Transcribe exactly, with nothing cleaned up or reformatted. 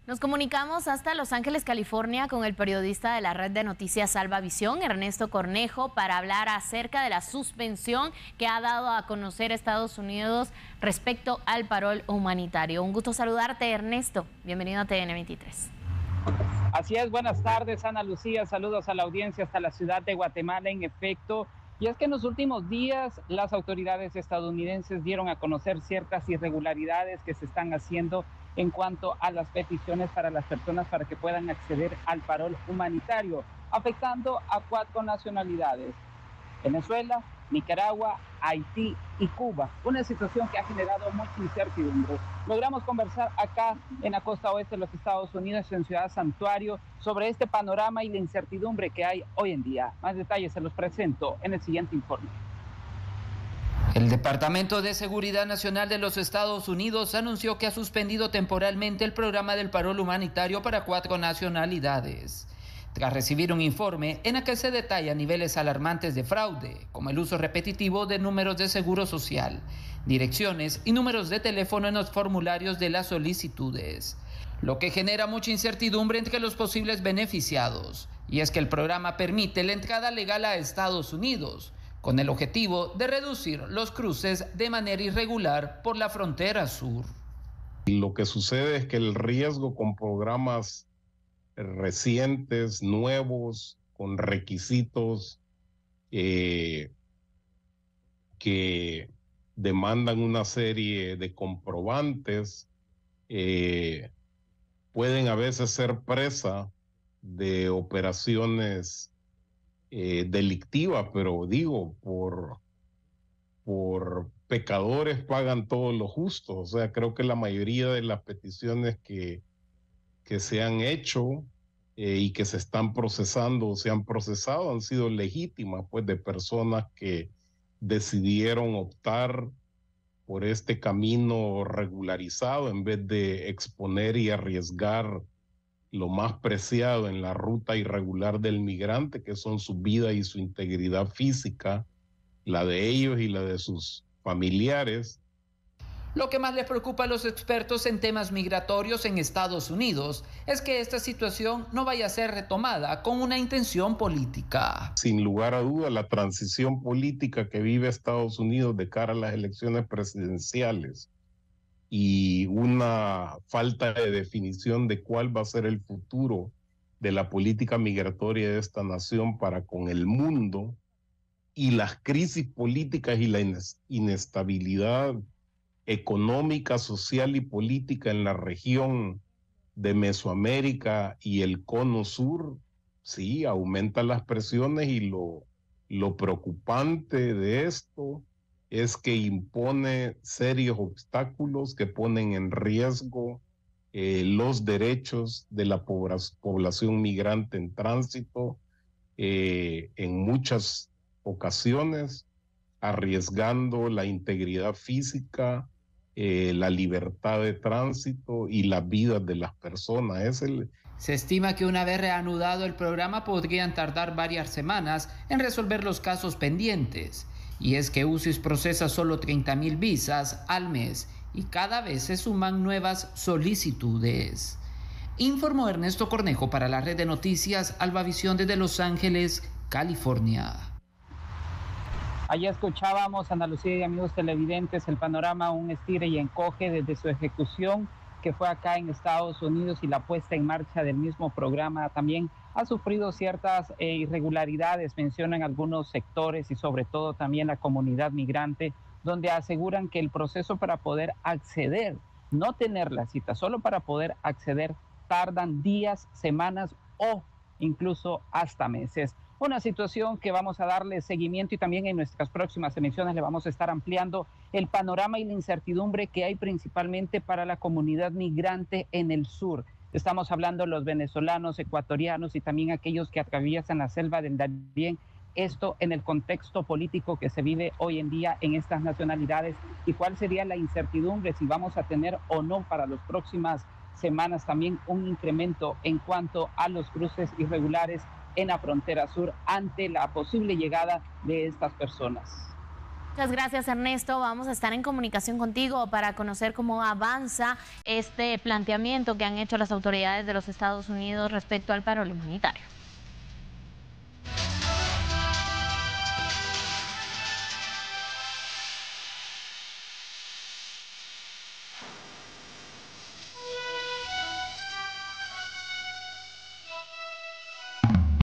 Nos comunicamos hasta Los Ángeles, California, con el periodista de la red de noticias Salvavisión, Ernesto Cornejo, para hablar acerca de la suspensión que ha dado a conocer Estados Unidos respecto al parol humanitario. Un gusto saludarte, Ernesto. Bienvenido a T N veintitrés. Así es, buenas tardes, Ana Lucía. Saludos a la audiencia hasta la ciudad de Guatemala, en efecto. Y es que en los últimos días las autoridades estadounidenses dieron a conocer ciertas irregularidades que se están haciendo en cuanto a las peticiones para las personas para que puedan acceder al parol humanitario, afectando a cuatro nacionalidades: Venezuela, Nicaragua, Haití y Cuba. Una situación que ha generado mucha incertidumbre. Logramos conversar acá en la costa oeste de los Estados Unidos, en Ciudad Santuario, sobre este panorama y la incertidumbre que hay hoy en día. Más detalles se los presento en el siguiente informe. El Departamento de Seguridad Nacional de los Estados Unidos anunció que ha suspendido temporalmente el programa del parol humanitario para cuatro nacionalidades, tras recibir un informe en el que se detallan niveles alarmantes de fraude, como el uso repetitivo de números de seguro social, direcciones y números de teléfono en los formularios de las solicitudes, lo que genera mucha incertidumbre entre los posibles beneficiados. Y es que el programa permite la entrada legal a Estados Unidos, con el objetivo de reducir los cruces de manera irregular por la frontera sur. Lo que sucede es que el riesgo con programas recientes, nuevos, con requisitos eh, que demandan una serie de comprobantes, eh, pueden a veces ser presa de operaciones eh, delictivas, pero digo, por, por pecadores pagan todos los justos. O sea, creo que la mayoría de las peticiones que que se han hecho eh, y que se están procesando o se han procesado han sido legítimas, pues, de personas que decidieron optar por este camino regularizado en vez de exponer y arriesgar lo más preciado en la ruta irregular del migrante, que son su vida y su integridad física, la de ellos y la de sus familiares. Lo que más les preocupa a los expertos en temas migratorios en Estados Unidos es que esta situación no vaya a ser retomada con una intención política. Sin lugar a duda, la transición política que vive Estados Unidos de cara a las elecciones presidenciales y una falta de definición de cuál va a ser el futuro de la política migratoria de esta nación para con el mundo, y las crisis políticas y la inestabilidad económica, social y política en la región de Mesoamérica y el cono sur, sí, aumentan las presiones, y lo, lo preocupante de esto es que impone serios obstáculos que ponen en riesgo eh, los derechos de la población migrante en tránsito, eh, en muchas ocasiones arriesgando la integridad física, Eh, la libertad de tránsito y las vidas de las personas. Es el... Se estima que una vez reanudado el programa podrían tardar varias semanas en resolver los casos pendientes. Y es que U C I S procesa solo treinta mil visas al mes y cada vez se suman nuevas solicitudes. Informó Ernesto Cornejo para la red de noticias Salvavisión desde Los Ángeles, California. Allí escuchábamos, Ana Lucía y amigos televidentes, el panorama, un estire y encoge desde su ejecución, que fue acá en Estados Unidos, y la puesta en marcha del mismo programa también ha sufrido ciertas eh, irregularidades, mencionan algunos sectores y sobre todo también la comunidad migrante, donde aseguran que el proceso para poder acceder, no tener la cita, solo para poder acceder, tardan días, semanas o incluso hasta meses. Una situación que vamos a darle seguimiento, y también en nuestras próximas emisiones le vamos a estar ampliando el panorama y la incertidumbre que hay principalmente para la comunidad migrante en el sur. Estamos hablando de los venezolanos, ecuatorianos y también aquellos que atraviesan la selva del Darién. Esto en el contexto político que se vive hoy en día en estas nacionalidades, y cuál sería la incertidumbre si vamos a tener o no para las próximas semanas también un incremento en cuanto a los cruces irregulares en la frontera sur ante la posible llegada de estas personas. Muchas gracias, Ernesto. Vamos a estar en comunicación contigo para conocer cómo avanza este planteamiento que han hecho las autoridades de los Estados Unidos respecto al paro humanitario.